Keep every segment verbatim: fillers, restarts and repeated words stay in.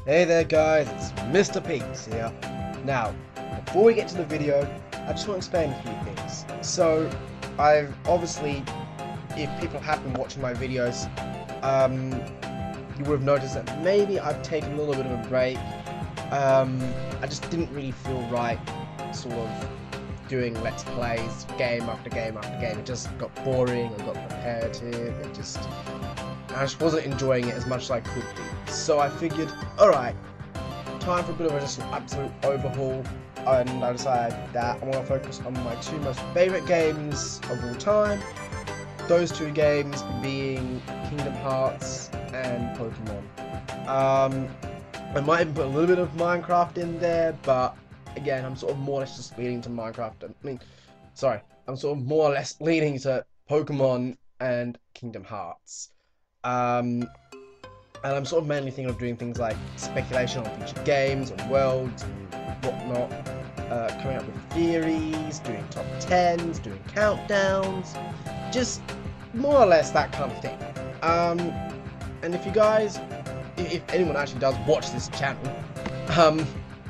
Hey there guys, it's Mister Peaks here. Now, before we get to the video, I just want to explain a few things. So, I've obviously, if people have been watching my videos, um, you would have noticed that maybe I've taken a little bit of a break. Um, I just didn't really feel right, sort of, doing Let's Plays, game after game after game. It just got boring, it got repetitive, it just... I just wasn't enjoying it as much as I could be. So I figured, alright, time for a bit of a, just an absolute overhaul, and I decided that I want to focus on my two most favourite games of all time. Those two games being Kingdom Hearts and Pokemon. Um, I might even put a little bit of Minecraft in there, but again, I'm sort of more or less just leaning to Minecraft. I mean, sorry, I'm sort of more or less leaning to Pokemon and Kingdom Hearts. Um, and I'm sort of mainly thinking of doing things like speculation on future games, on worlds, and whatnot. Uh, coming up with theories, doing top tens, doing countdowns, just more or less that kind of thing. Um, and if you guys, if anyone actually does watch this channel, um,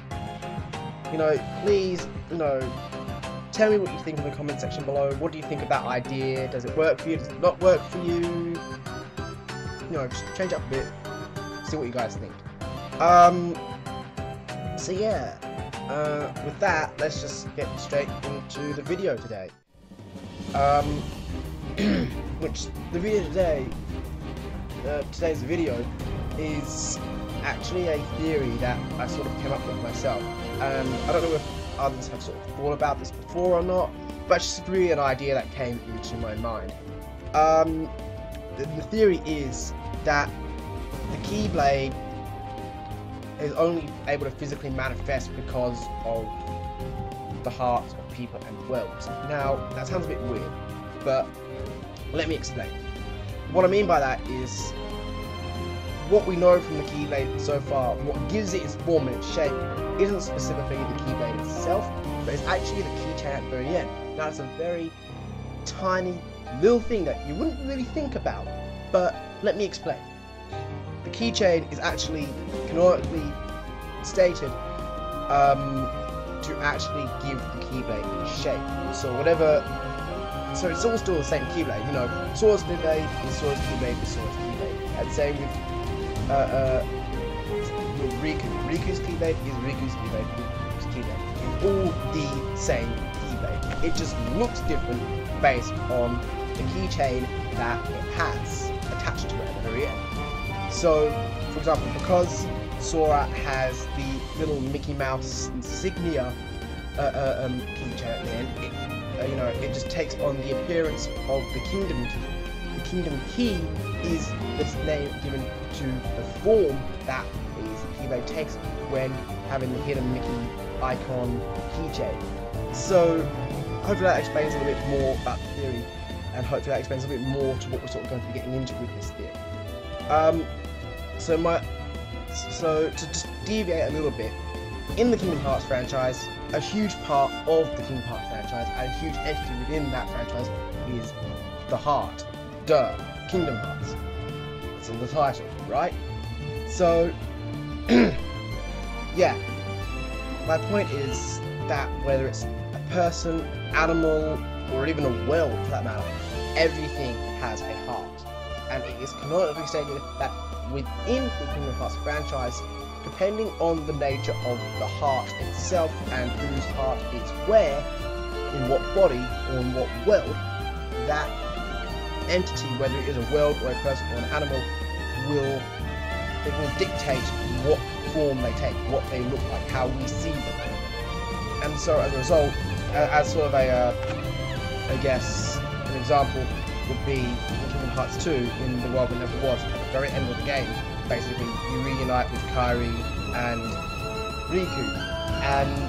you know, please, you know, tell me what you think in the comment section below. What do you think of that idea? Does it work for you? Does it not work for you? You know, just change up a bit, see what you guys think. Um, so yeah, uh, with that, let's just get straight into the video today. Um, which, the video today, uh, today's video, is actually a theory that I sort of came up with myself. Um, I don't know if others have sort of thought about this before or not, but it's just really an idea that came into my mind. Um, the, the theory is that the Keyblade is only able to physically manifest because of the hearts of people and worlds. Now, that sounds a bit weird, but let me explain. What I mean by that is, what we know from the Keyblade so far, what gives it its form and its shape, isn't specifically the Keyblade itself, but it's actually the keychain at the very end. Now, it's a very tiny little thing that you wouldn't really think about, but let me explain. The keychain is actually canonically stated um, to actually give the Keyblade its shape. So whatever, so it's all still the same Keyblade. You know, Sora's Keyblade is Sora's Keyblade is Sora's Keyblade. And same with uh, uh, with Riku. Riku's Keyblade is Riku's Keyblade. Riku's Keyblade. It's all the same Keyblade. It just looks different based on the keychain that it has attached to it at the very end. So, for example, because Sora has the little Mickey Mouse insignia uh, uh, um, keychain at the end, it, uh, you know, it just takes on the appearance of the Kingdom Key. The Kingdom Key is its name given to the form that the Keyblade takes when having the hidden Mickey icon keychain. So, hopefully that explains a little bit more about the theory, and hopefully that explains a bit more to what we're sort of going to be getting into with this theory. Um, so my, so to just deviate a little bit, in the Kingdom Hearts franchise, a huge part of the Kingdom Hearts franchise, and a huge entity within that franchise, is the heart. Duh, Kingdom Hearts. It's in the title, right? So, yeah, my point is that whether it's a person, animal, or even a world for that matter, everything has a heart. And it is canonically stated that within the Kingdom Hearts franchise, depending on the nature of the heart itself and whose heart is where, in what body or in what world, that entity, whether it is a world or a person or an animal, will it will dictate what form they take, what they look like, how we see them. And so as a result, uh, as sort of a, uh, I guess, an example would be in Kingdom Hearts two, in the world that never was, at the very end of the game, basically you reunite with Kairi and Riku, and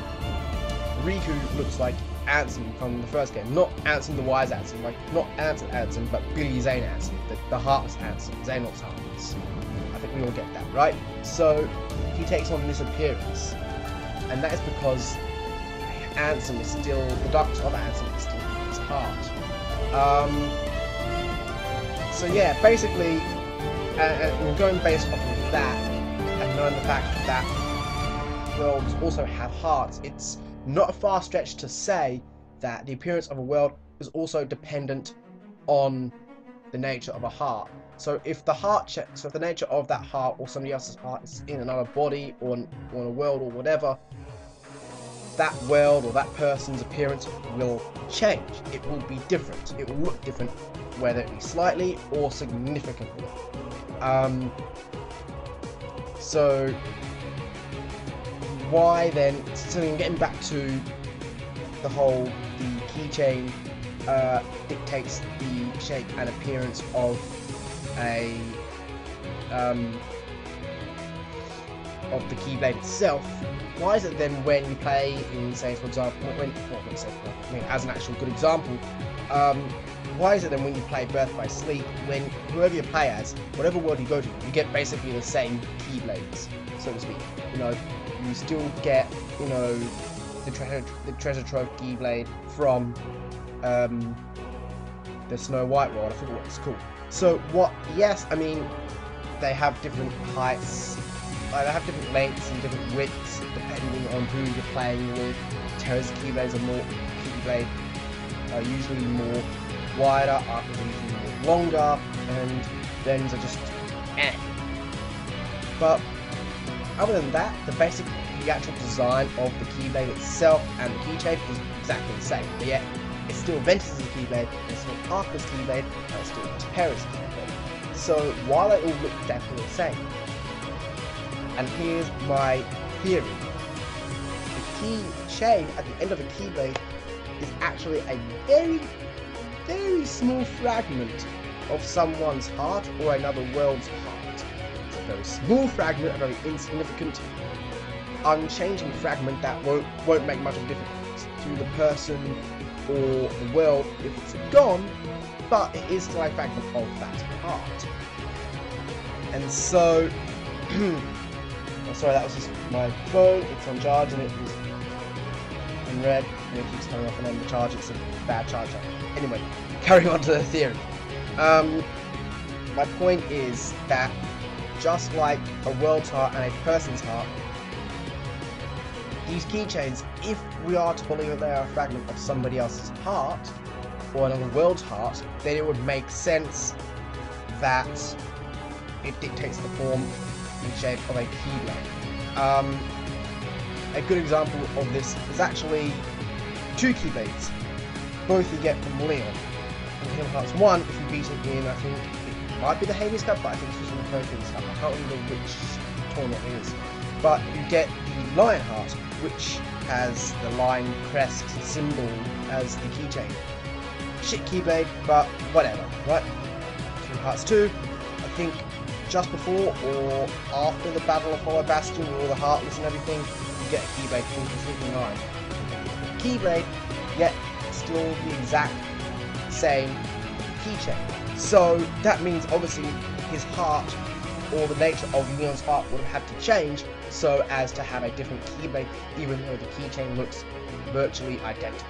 Riku looks like Ansem from the first game, not Ansem the Wise Ansem, like not Ansem Ansem, but Billy Zane Ansem, the, the Heartless Ansem, Xehanort's Heartless. I think we all get that, right? So he takes on this appearance, and that is because Ansem is still, the darkness of Ansem is still in his heart. Um, so yeah, basically, uh, uh, going based off of that, and knowing the fact that worlds also have hearts, it's not a far stretch to say that the appearance of a world is also dependent on the nature of a heart. So if the heart check, so if the nature of that heart or somebody else's heart is in another body or in, or in a world or whatever, that world or that person's appearance will change. It will be different. It will look different, whether it be slightly or significantly. Um, so why then? So then getting back to the whole, the keychain uh, dictates the shape and appearance of a um, of the keyblade itself. Why is it then when you play in, say, for example, when, well, let's say, I mean, as an actual good example, um, why is it then when you play Birth by Sleep, when whoever you play as, whatever world you go to, you get basically the same keyblades, so to speak. You know, you still get, you know, the treasure, the treasure trove keyblade from um, the Snow White world. I forget what it's called. So what? Yes, I mean, they have different heights. Like, they have different lengths and different widths depending on who you're playing with. Terra's keyblades are more keyblade, are usually more wider, are usually more longer, and thens are just eh. But other than that, the basic, the actual design of the keyblade itself and the keychain is exactly the same. But yet, it's still Ventus's keyblade, it's still Parker's keyblade, and it's still Terra's keyblade. So while they all look definitely the same, and here's my theory. The key chain at the end of a keyblade is actually a very, very small fragment of someone's heart or another world's heart. It's a very small fragment, a very insignificant, unchanging fragment that won't, won't make much of a difference to the person or the world if it's gone, but it is still a fragment of that heart. And so, oh, sorry, that was just my phone. It's on charge and it was in red and it keeps coming off and on the charge. It's a bad charger. Anyway, carrying on to the theory. Um, my point is that just like a world's heart and a person's heart, these keychains, if we are to believe that they are a fragment of somebody else's heart or another world's heart, then it would make sense that it dictates the form and shape of a keyblade. Um, a good example of this is actually two keyblades, both you get from Leon. In Kingdom Hearts one, if you beat it in, I think it might be the Hades Cup, but I think it's in the Hercules Cup. I can't remember which tournament it is. But you get the Lion Heart, which has the lion crest symbol as the keychain. Shit keyblade, but whatever, right? Kingdom Hearts two, I think just before or after the Battle of Hollow Bastion with all the Heartless and everything, you get a keyblade from completely nine. Keyblade, yet still the exact same keychain. So that means obviously his heart or the nature of Leon's heart would have had to change so as to have a different keyblade, even though the keychain looks virtually identical.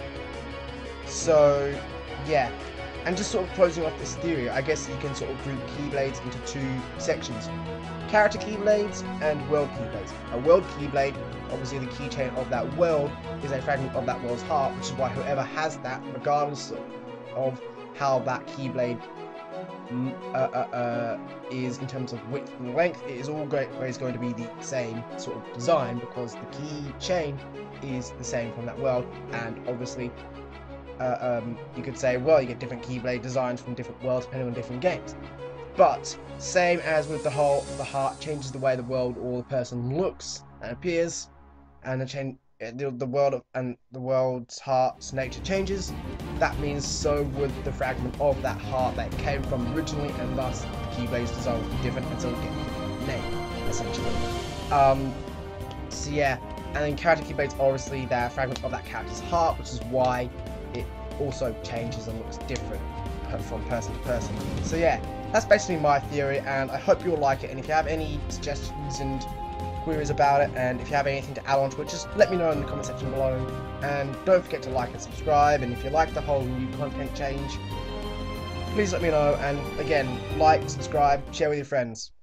So yeah, and just sort of closing off this theory, I guess you can sort of group keyblades into two sections: character keyblades and world keyblades. A world keyblade, obviously the keychain of that world is a fragment of that world's heart, which is why whoever has that, regardless of how that keyblade uh, uh, uh, is in terms of width and length, it is always going to be the same sort of design, because the keychain is the same from that world. And obviously uh, um, you could say, well, you get different keyblade designs from different worlds depending on different games. But same as with the whole, the heart changes the way the world or the person looks and appears, and the change the, the world of, and the world's heart's nature changes. That means so would the fragment of that heart that it came from originally, and thus the keyblade's design will be different, and so it'll get a different name, essentially. Um, so yeah, and then character keyblades, obviously they're a fragment of that character's heart, which is why it also changes and looks different from person to person. So yeah, that's basically my theory, and I hope you'll like it. And if you have any suggestions and queries about it, and if you have anything to add on to it, just let me know in the comment section below. And don't forget to like and subscribe, and if you like the whole new content change, please let me know. And again, like, subscribe, share with your friends.